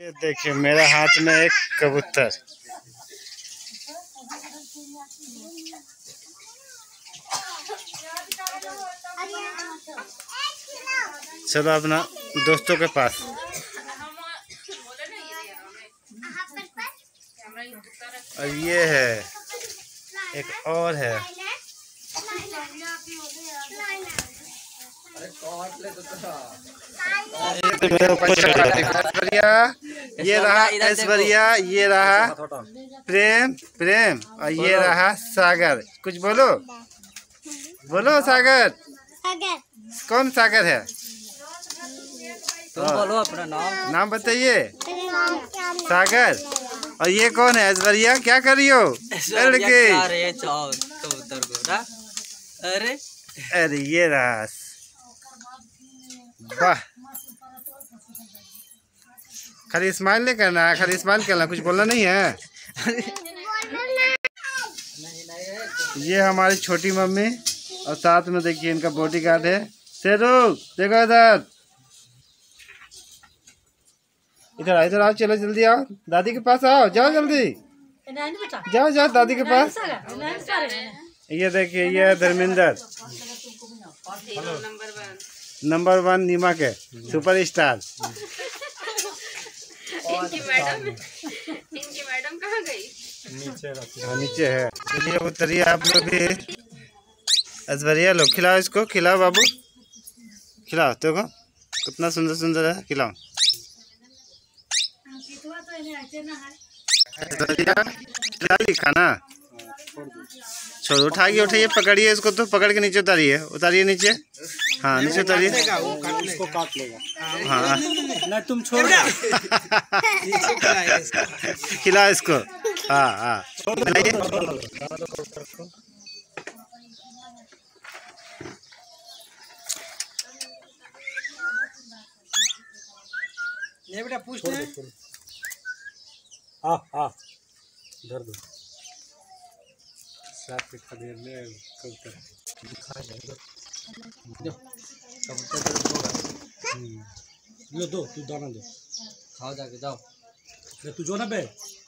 ये देखिए मेरे हाथ में एक कबूतर। चलो अपना दोस्तों के पास। और ये है एक और है। ये रहा ऐश्वर्या, ये रहा प्रेम प्रेम और ये रहा सागर। कुछ बोलो बोलो सागर। सागर कौन सागर है? तुम बोलो अपना नाम बताइए। सागर। और ये कौन है? ऐश्वर्या। क्या कर रही हो? अरे ये रहा। वाह, खाली स्माइल नहीं करना है, खाली स्माइल करना, कुछ बोलना नहीं है। ये हमारी छोटी मम्मी और साथ में देखिए इनका बॉडीगार्ड है शेरू। देखो इधर, इधर आओ, चलो जल्दी आओ, दादी के पास आओ, जाओ जल्दी, जाओ जाओ दादी के पास। ये देखिए ये है धर्मेंद्र, नंबर 1 नीमा के सुपर स्टार। इनकी मैडम कहाँ गई? नीचे है। चलिए उतरिए आप लोग भी। ऐश्वर्या लो, खिलाओ इसको, खिलाओ बाबू, खिलाओ। देखो कितना सुंदर सुंदर है, खिलाओ। खिला ली खाना? छोड़ो, उठाइए, पकड़िए इसको, तो पकड़ के नीचे उतारिए, उतारिए नीचे। हाँ नीचे उतारिए। इसको काट लेगा। हाँ ना तुम छोड़ खिला इसको। हाँ हाँ ये बेटा पूछ ले। हाँ धर दो। साथ में खदेड़ ले कबूतर। लो दो, तू दाना दो, खाओ जाके, जाओ तू जो ना बे।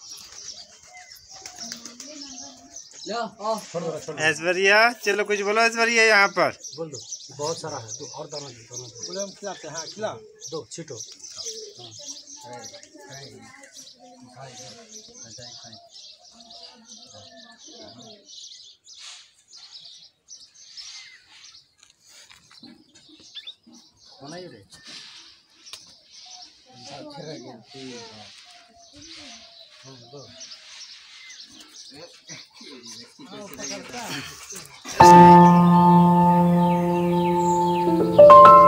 ऐश्वर्या चलो कुछ बोलो। ऐश्वर्या यहाँ पर बोल दो, बहुत सारा है, तो और दाना दो, बोले हम खिलाते हैं। हाँ खिला दो, छीटो। रे